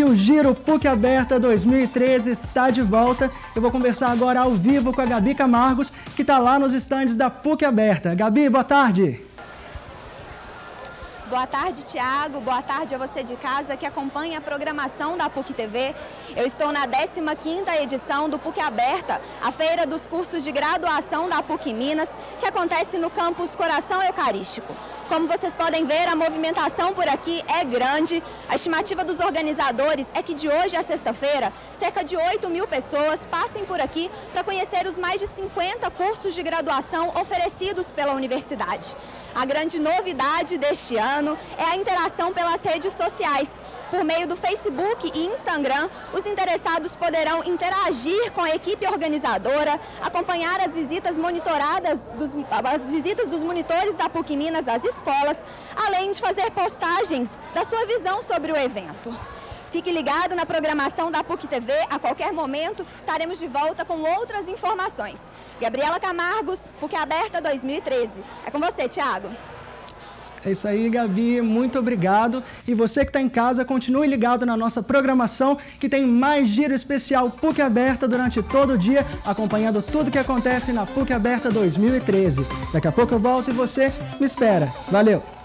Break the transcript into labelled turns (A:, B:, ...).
A: o Giro PUC Aberta 2013 está de volta. Eu vou conversar agora ao vivo com a Gabi Camargos, que está lá nos estandes da PUC Aberta. Gabi, boa tarde.
B: Boa tarde, Thiago. Boa tarde a você de casa que acompanha a programação da PUC TV. Eu estou na 15ª edição do PUC Aberta, a feira dos cursos de graduação da PUC Minas, que acontece no campus Coração Eucarístico. Como vocês podem ver, a movimentação por aqui é grande. A estimativa dos organizadores é que de hoje a sexta-feira, cerca de 8.000 pessoas passem por aqui para conhecer os mais de 50 cursos de graduação oferecidos pela universidade. A grande novidade deste ano é a interação pelas redes sociais. Por meio do Facebook e Instagram, os interessados poderão interagir com a equipe organizadora, acompanhar as visitas monitoradas, as visitas dos monitores da PUC Minas às escolas, além de fazer postagens da sua visão sobre o evento. Fique ligado na programação da PUC TV, a qualquer momento estaremos de volta com outras informações. Gabriela Camargos, PUC Aberta 2013. É com você, Thiago.
A: É isso aí, Gabi, muito obrigado. E você que está em casa, continue ligado na nossa programação, que tem mais giro especial PUC Aberta durante todo o dia, acompanhando tudo que acontece na PUC Aberta 2013. Daqui a pouco eu volto e você me espera. Valeu!